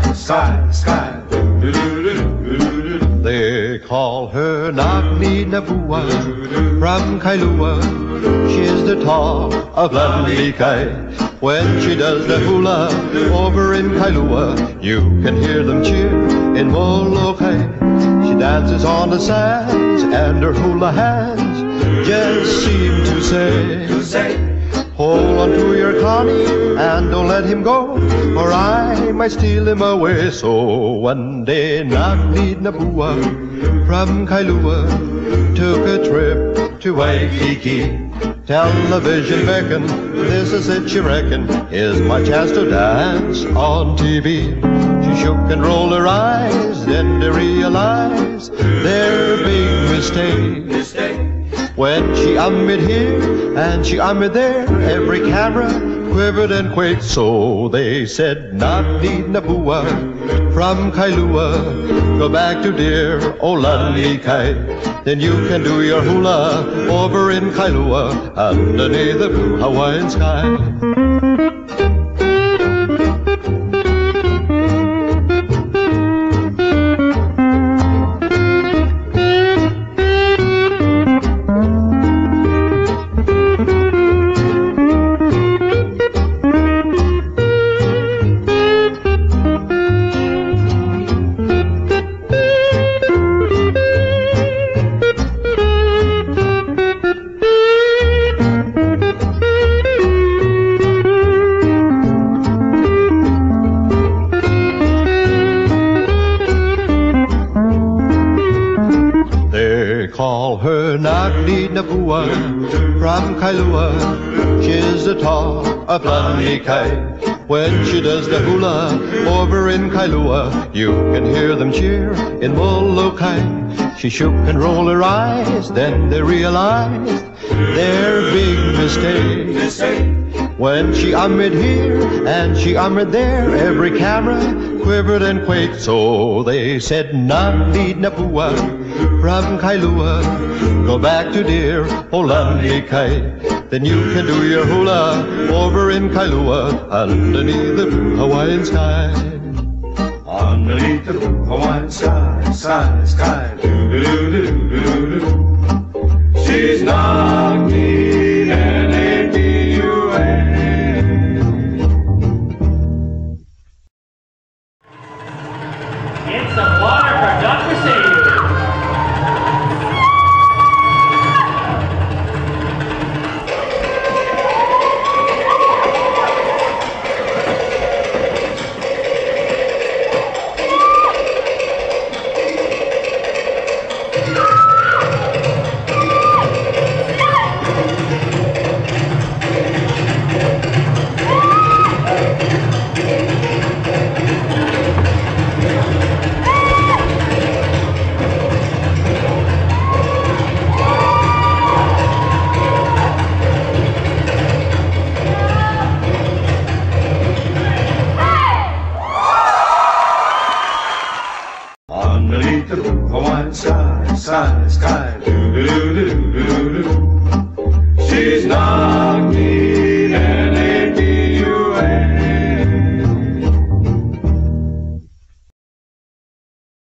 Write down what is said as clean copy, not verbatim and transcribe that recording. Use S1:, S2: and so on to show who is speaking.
S1: sky, sky.
S2: They call her Nakni Napua from Kailua. She's the talk of Lanlikai. When she does the hula over in Kailua, you can hear them cheer in Molokai. She dances on the sands and her hula hands just seem to say, hold on to your Connie and don't let him go, or I might steal him away. So one day Nakni Napua from Kailua took a trip to Waikiki. Television beckoned, this is it she reckoned, is my chance to dance on TV. She shook and rolled her eyes, then they realized their big mistake. When she hummed here and she hummed there, every camera quivered and quaked. So they said, Nakni Napua from Kailua, go back to dear Olanlikai. Then you can do your hula over in Kailua underneath the blue Hawaiian sky. Nakni Napua from Kailua, she's the talk of Lanlikai. When she does the hula over in Kailua, you can hear them cheer in Molokai. She shook and rolled her eyes, then they realized their big mistake. When she hummed here and she hummed there, every camera quivered and quaked. So they said, Nakni Napua from Kailua, go back to dear Olanlikai. Then you can do your hula over in Kailua underneath the blue Hawaiian sky.
S1: Underneath the blue Hawaiian sky, sky, sky. She's Nakni Napua.
S3: Get some water for Dr. Sadie.
S1: Underneath the blue Hawaiian sky, sky, sky.